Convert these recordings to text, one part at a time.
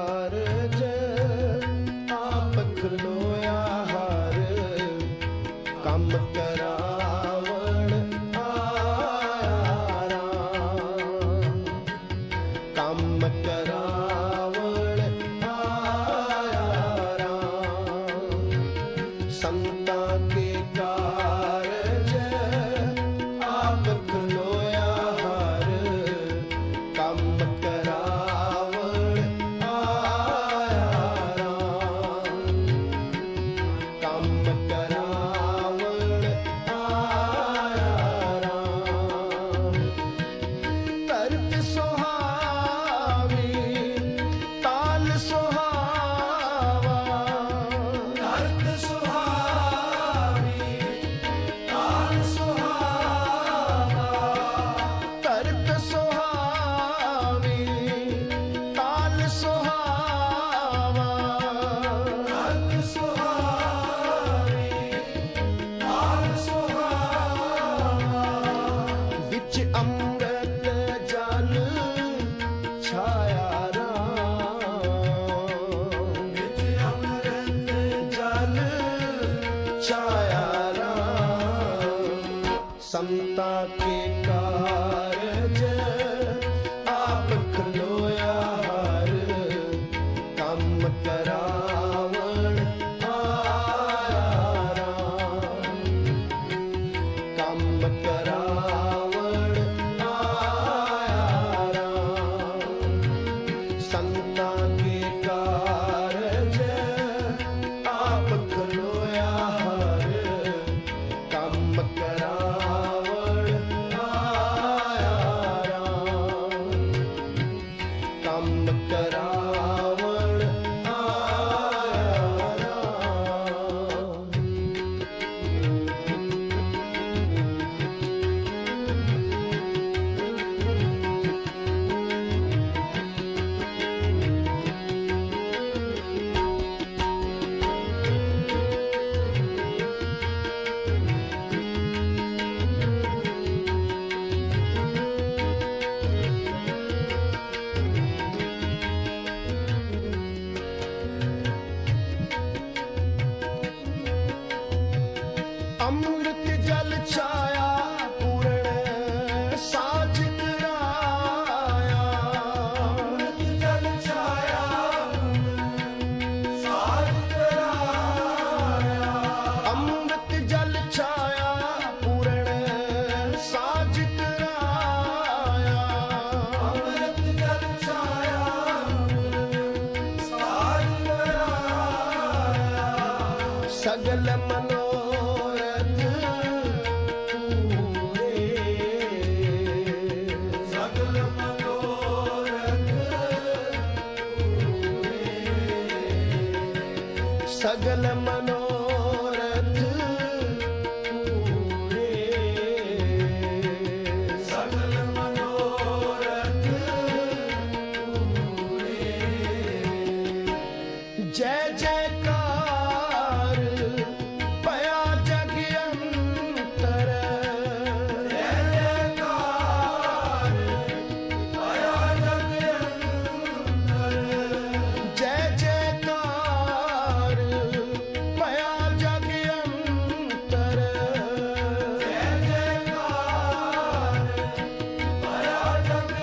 कारज आप खलोया हर कम करावण आया राम कम करावण आया राम संता के कारज आप खलोया हर कम करावण आया राम कम करावण आया राम तरत सुहावी ताल सुहावा तरत सुहावी ताल सुहावा तरत सुहावी ताल सुहावा तरत सुहावी ताल सुहावा विच अमृत जल छाया राम विच अमृत जल छाया राम संता के कारज आप खलोया हर कम करावण आया राम कम करावण आया राम संता के कारज आप खलोया हर कम करावण आया राम कम करावण आया राम अमृत जल छाया पूर्ण साज कराया अमृत जल छाया साज कराया अमृत जल छाया पूर्ण साज कराया अमृत जल छाया साज कराया सगल मनोरथ पूरे सगल मनोरथ पूरे सगल मनोरथ पूरे सगल मनोरथ पूरे जय जयकार पया जग अंतर जय जयकार पया जग अंतर जय जयकार पया जग अंतर जय जयकार पया जग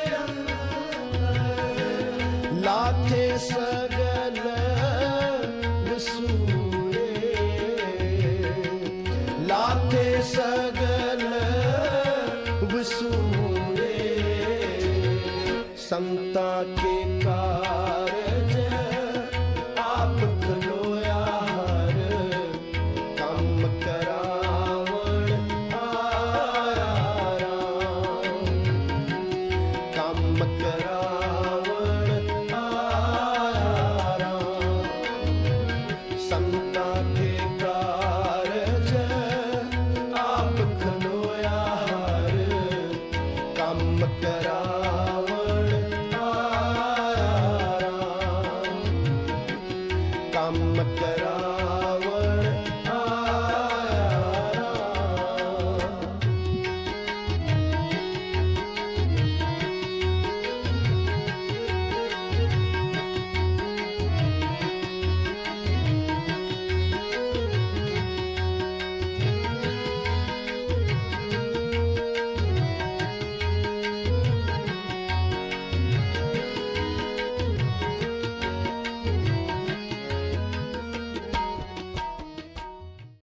अंतर लाथे सगल विसूरे लाथे सगल विसूरे संता के कारज आप खलोया हर कम करावण आया राम कम करावण आया राम संता के कारज आप खलोया हर कम करावण आया राम कम करा